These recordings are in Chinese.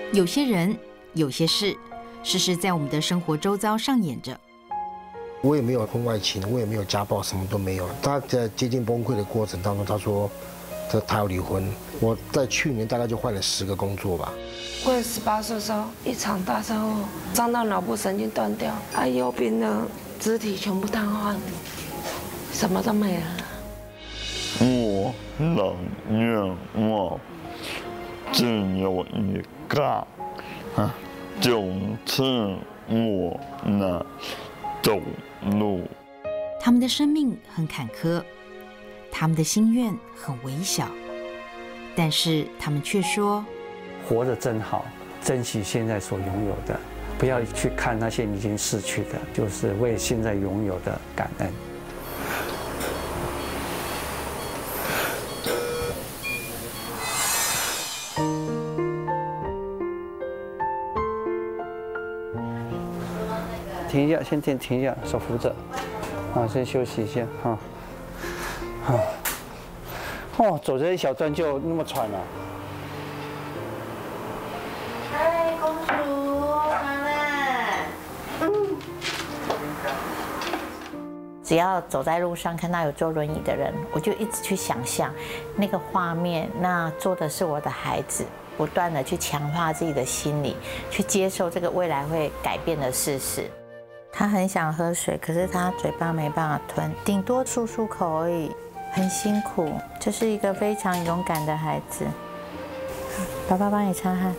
有些人，有些事，时时在我们的生活周遭上演着。 我也没有婚外情，我也没有家暴，什么都没有。他在接近崩溃的过程当中，他说他要离婚。我在去年大概就换了10个工作吧。 我18岁的时候，一场大车祸，伤到脑部神经断掉，右边的肢体全部瘫痪，什么都没了。 我能愿望只有一个，就是我能走路。 他们的生命很坎坷，他们的心愿很微小，但是他们却说： 活得真好，珍惜现在所拥有的，不要去看那些已经逝去的，就是为现在拥有的感恩。停一下，先停一下，手扶着，先休息一下，走这一小段就那么喘了。 嗨，公主，妈妈。只要走在路上看到有坐轮椅的人，我就一直去想象那个画面，那坐的是我的孩子。不断的去强化自己的心理，去接受这个未来会改变的事实。他很想喝水，可是他嘴巴没办法吞，顶多漱口而已，很辛苦。这是一个非常勇敢的孩子。爸爸帮你擦汗。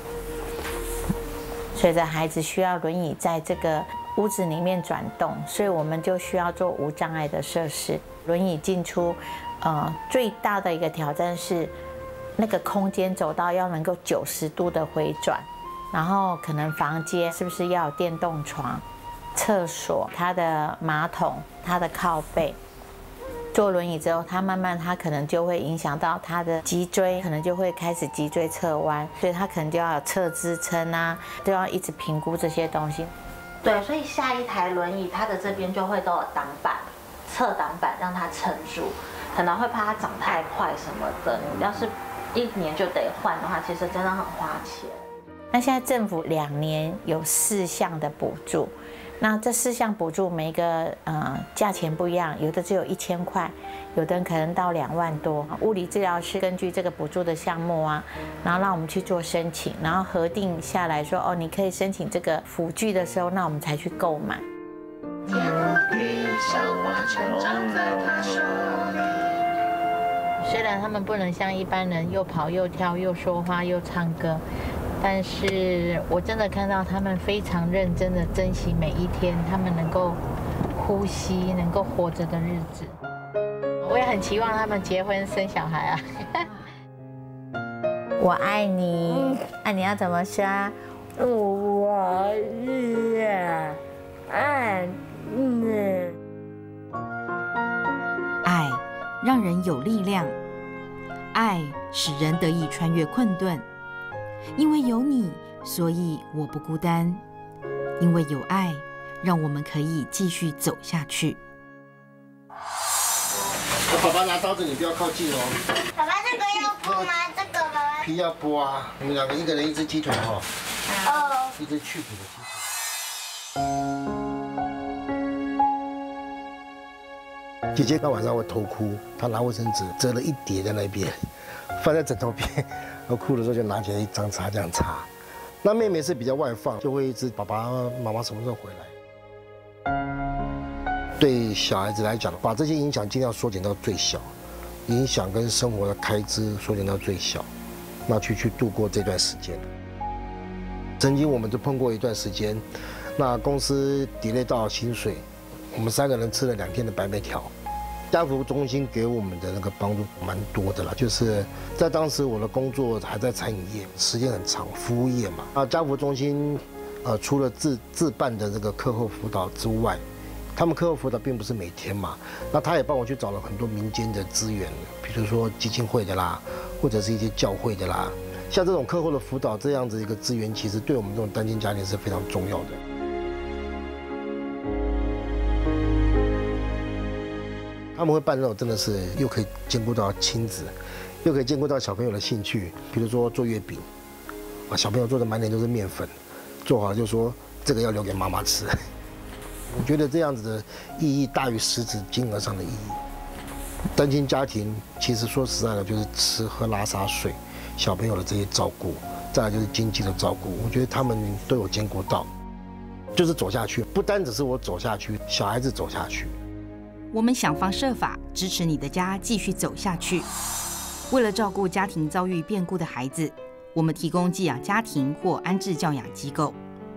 随着孩子需要轮椅在这个屋子里面转动，所以我们就需要做无障碍的设施。轮椅进出，最大的一个挑战是那个空间走道要能够90度的回转，然后可能房间是不是要有电动床？厕所、它的马桶、它的靠背，坐轮椅之后，他可能就会影响到他的脊椎，可能就会开始脊椎侧弯，所以他可能就要有侧支撑啊，都要一直评估这些东西。对，所以下一台轮椅，它的这边就会都有挡板、侧挡板让它撑住，可能会怕它长太快什么的。你要是1年就得换的话，其实真的很花钱。那现在政府2年有4项的补助。那这4项补助每一个价钱不一样，有的只有1000块，有的人可能到2万多。物理治疗师根据这个补助的项目啊，然后让我们去做申请，然后核定下来说哦，你可以申请这个辅具的时候，那我们才去购买。虽然他们不能像一般人又跑又跳又说话又唱歌。但是我真的看到他们非常认真的珍惜每一天，他们能够呼吸、能够活着的日子。我也很期望他们结婚生小孩啊！我爱你，爱你要怎么说？我也爱你。 爱让人有力量，爱使人得以穿越困顿。因为有你，所以我不孤单。因为有爱，让我们可以继续走下去。 爸爸拿刀子，你不要靠近哦。 爸爸，这个要剥吗？这个爸爸。 皮要剥啊！你们2个一个人1只鸡腿哈。 哦。 1只去骨的鸡腿。姐姐她晚上会偷哭，她拿卫生纸折了一叠在那边，放在枕头边。然后哭的时候就拿起来一张擦这样擦。那妹妹是比较外放，就会一直爸爸妈妈什么时候回来。对小孩子来讲，把这些影响尽量缩减到最小，影响跟生活的开支缩减到最小，那去度过这段时间。曾经我们就碰过一段时间，那公司 delay 到薪水，我们3个人吃了2天的白面条。家福中心给我们的那个帮助蛮多的啦，就是在当时我的工作还在餐饮业，时间很长，服务业嘛。家福中心，除了自办的这个课后辅导之外，他们课后辅导并不是每天嘛，那他也帮我去找了很多民间的资源，比如说基金会的啦，或者是一些教会的啦。像这种课后的辅导这样子一个资源，其实对我们这种单亲家庭是非常重要的。他们会办那种真的是又可以兼顾到亲子，又可以兼顾到小朋友的兴趣，比如说做月饼， 小朋友做的满脸都是面粉，做好就说这个要留给妈妈吃。我觉得这样子的意义大于实质金额上的意义。单亲家庭其实说实在的，就是吃喝拉撒睡，小朋友的这些照顾，再来就是经济的照顾，我觉得他们都有兼顾到，就是走下去，不单只是我走下去，小孩子走下去。 我们想方设法支持你的家继续走下去。为了照顾家庭遭遇变故的孩子，我们提供寄养家庭或安置教养机构。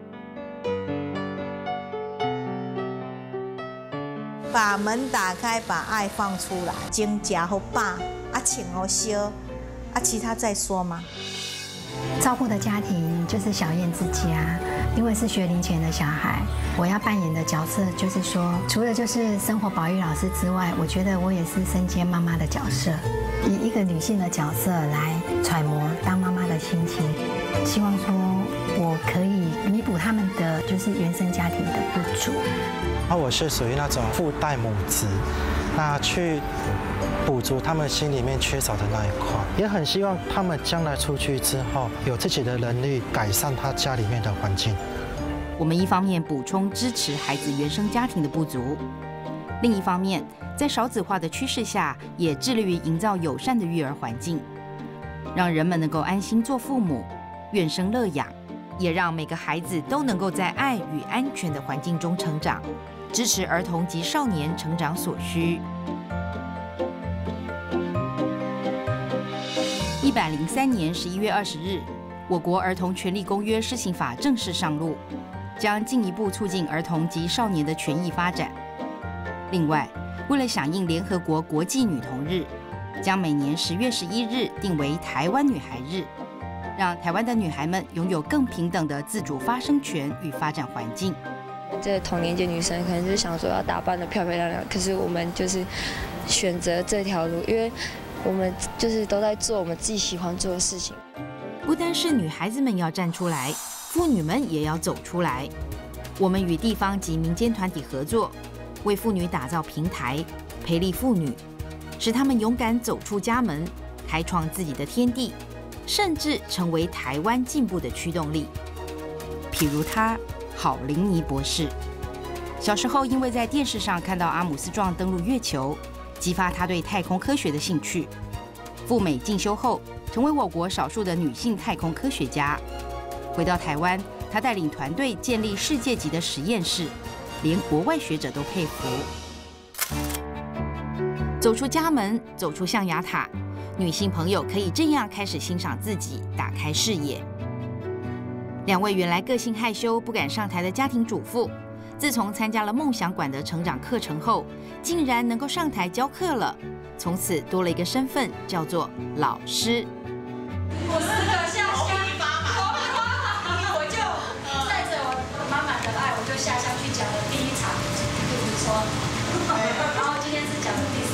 把门打开，把爱放出来，经家和爸请和修其他再说嘛。 照顾的家庭就是小燕之家，因为是学龄前的小孩，我要扮演的角色就是说，除了就是生活保育老师之外，我觉得我也是身兼妈妈的角色，以一个女性的角色来揣摩当妈妈的心情，希望说我可以弥补他们的就是原生家庭的不足。 我是属于那种父代母职，那去补足他们心里面缺少的那一块，也很希望他们将来出去之后有自己的能力改善他家里面的环境。 我们一方面补充支持孩子原生家庭的不足，另一方面在少子化的趋势下，也致力于营造友善的育儿环境，让人们能够安心做父母，愿生乐养，也让每个孩子都能够在爱与安全的环境中成长，支持儿童及少年成长所需。103年11月20日，我国儿童权利公约施行法正式上路，将进一步促进儿童及少年的权益发展。另外，为了响应联合国国际女童日，将每年10月11日定为台湾女孩日，让台湾的女孩们拥有更平等的自主发声权与发展环境。 这同年级女生可能就是想说要打扮得漂漂亮亮，可是我们就是选择这条路，因为我们就是都在做我们自己喜欢做的事情。 不单是女孩子们要站出来，妇女们也要走出来。我们与地方及民间团体合作，为妇女打造平台，培力妇女，使她们勇敢走出家门，开创自己的天地，甚至成为台湾进步的驱动力。譬如她郝玲妮博士，小时候因为在电视上看到阿姆斯壮登陆月球，激发她对太空科学的兴趣。赴美进修后，成为我国少数的女性太空科学家。回到台湾，她带领团队建立世界级的实验室，连国外学者都佩服。走出家门，走出象牙塔，女性朋友可以这样开始欣赏自己，打开视野。2位原来个性害羞、不敢上台的家庭主妇，自从参加了梦想馆的成长课程后，竟然能够上台教课了。从此多了一个身份，叫做老师。 我4个下乡，我就带着我满满的爱，我就下乡去讲了第1场肚子疮，然后今天是讲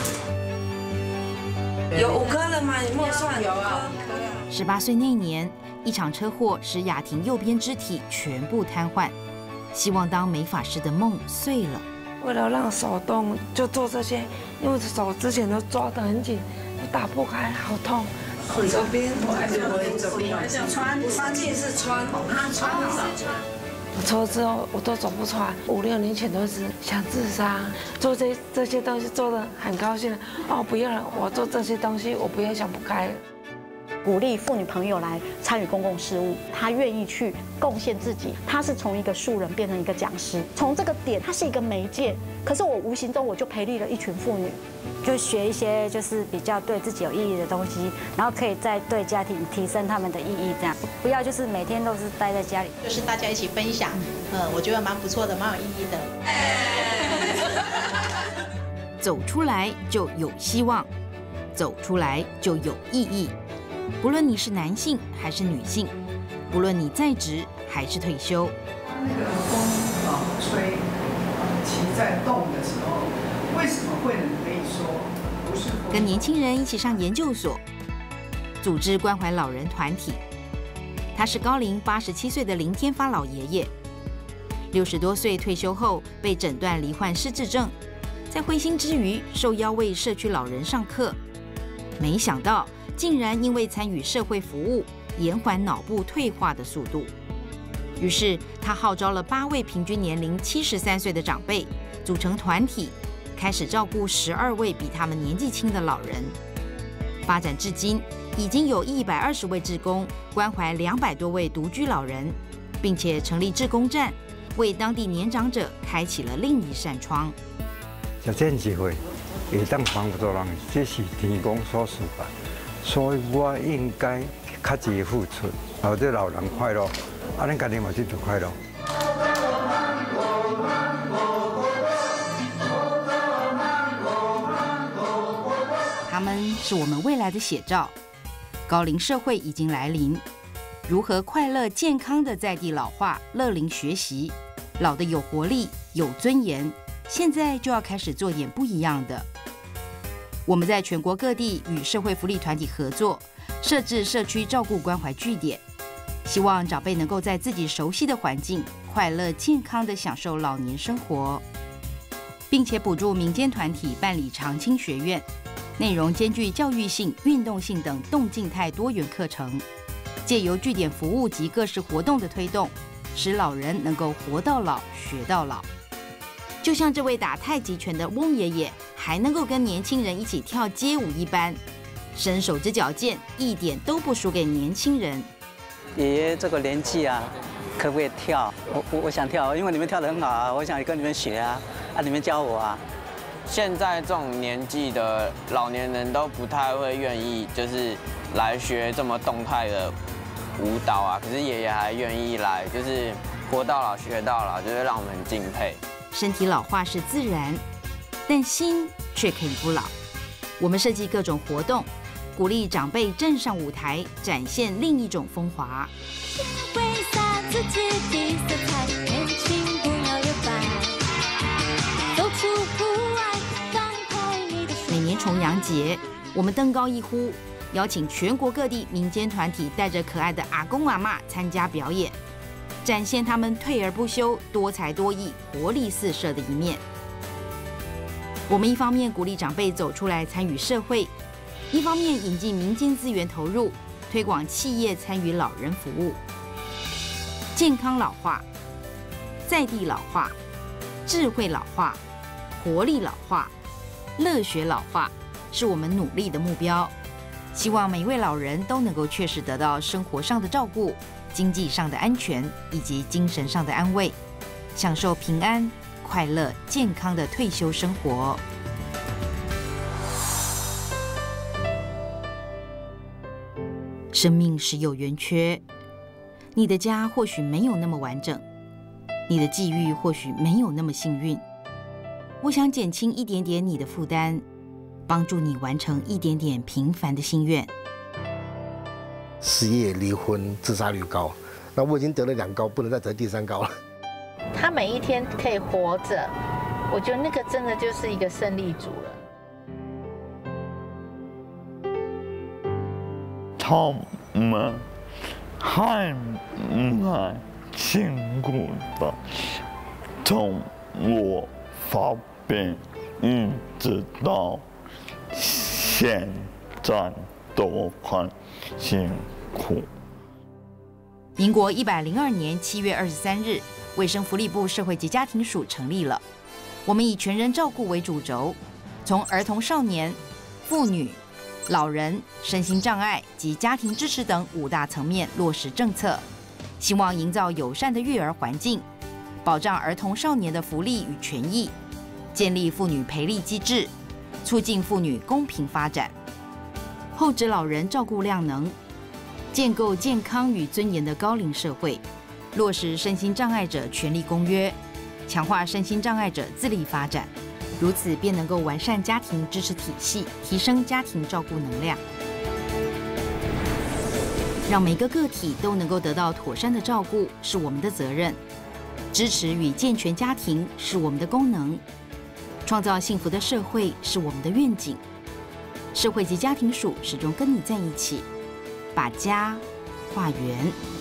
第4场。 有5颗了吗？你没算？有啊 ，18岁那年，一场车祸使雅婷右边肢体全部瘫痪，希望当美发师的梦碎了。 为了让手动，就做这些，因为手之前都抓得很紧，都打不开，好痛。左边还是左边？穿进是穿，穿我抽之后我都走不出来，5、6年前都是想自杀，做这些东西做得很高兴哦，不要了，我做这些东西我不要想不开了。 鼓励妇女朋友来参与公共事务，她愿意去贡献自己，她是从一个素人变成一个讲师，从这个点她是一个媒介，可是我无形中我就培力了一群妇女， 就学一些就是比较对自己有意义的东西，然后可以再对家庭提升他们的意义，这样不要就是每天都是待在家里， 就是大家一起分享，我觉得蛮不错的，蛮有意义的。 走出来就有希望，走出来就有意义。不论你是男性还是女性，不论你在职还是退休， 那个风吹，旗在动的时候，为什么会可以说不是风？ 跟年轻人一起上研究所，组织关怀老人团体。他是高龄87岁的林天发老爷爷，60多岁退休后被诊断罹患失智症，在灰心之余受邀为社区老人上课，没想到竟然因为参与社会服务， 延缓脑部退化的速度。于是，他号召了8位平均年龄73岁的长辈组成团体，开始照顾12位比他们年纪轻的老人。发展至今，已经有120位志工关怀200多位独居老人，并且成立志工站，为当地年长者开启了另一扇窗。 这件机会会当帮助人，这是天公所赐吧，所以我应该较积极付出，让这老人快乐，咱家己嘛就快乐。 他们是我们未来的写照。高龄社会已经来临，如何快乐健康的在地老化、乐龄学习，老得有活力、有尊严，现在就要开始做点不一样的。我们在全国各地与社会福利团体合作，设置社区照顾关怀据点，希望长辈能够在自己熟悉的环境，快乐健康地享受老年生活，并且补助民间团体办理长青学院，内容兼具教育性、运动性等动静态多元课程，借由据点服务及各式活动的推动，使老人能够活到老、学到老。就像这位打太极拳的翁爷爷，还能够跟年轻人一起跳街舞一般，身手之矫健，一点都不输给年轻人。 爷爷这个年纪啊，可不可以跳？我想跳，因为你们跳得很好啊，我想跟你们学啊，你们教我啊。 现在这种年纪的老年人都不太会愿意，就是来学这么动态的舞蹈啊。可是爷爷还愿意来，就是活到老学到老，就是让我们很敬佩。 身体老化是自然，但心却可以不老。我们设计各种活动，鼓励长辈站上舞台，展现另一种风华。挥洒自己的色彩，年轻不要留白，走出户外，放开你的。每年重阳节，我们登高一呼，邀请全国各地民间团体带着可爱的阿公阿嬷参加表演，展现他们退而不休、多才多艺、活力四射的一面。我们一方面鼓励长辈走出来参与社会，一方面引进民间资源投入，推广企业参与老人服务。健康老化、在地老化、智慧老化、活力老化、乐学老化，是我们努力的目标。希望每一位老人都能够确实得到生活上的照顾、经济上的安全以及精神上的安慰，享受平安、快乐、健康的退休生活。生命时有圆缺，你的家或许没有那么完整，你的际遇或许没有那么幸运。我想减轻一点点你的负担，帮助你完成一点点平凡的心愿。 失业、离婚、自杀率高，那我已经得了2高，不能再得第3高了。 他每一天可以活着，我觉得那个真的就是一个胜利组了。 他们还蛮辛苦的，从我发病一直到现在都很辛苦。 民国102年7月23日，卫生福利部社会及家庭署成立了。我们以全人照顾为主轴，从儿童、少年、妇女、老人、身心障碍及家庭支持等5大层面落实政策，希望营造友善的育儿环境，保障儿童少年的福利与权益，建立妇女培力机制，促进妇女公平发展，厚植老人照顾量能，建构健康与尊严的高龄社会，落实身心障碍者权利公约，强化身心障碍者自立发展，如此便能够完善家庭支持体系，提升家庭照顾能量，让每个个体都能够得到妥善的照顾，是我们的责任。支持与健全家庭是我们的功能，创造幸福的社会是我们的愿景。社会及家庭署始终跟你在一起，把家化圆。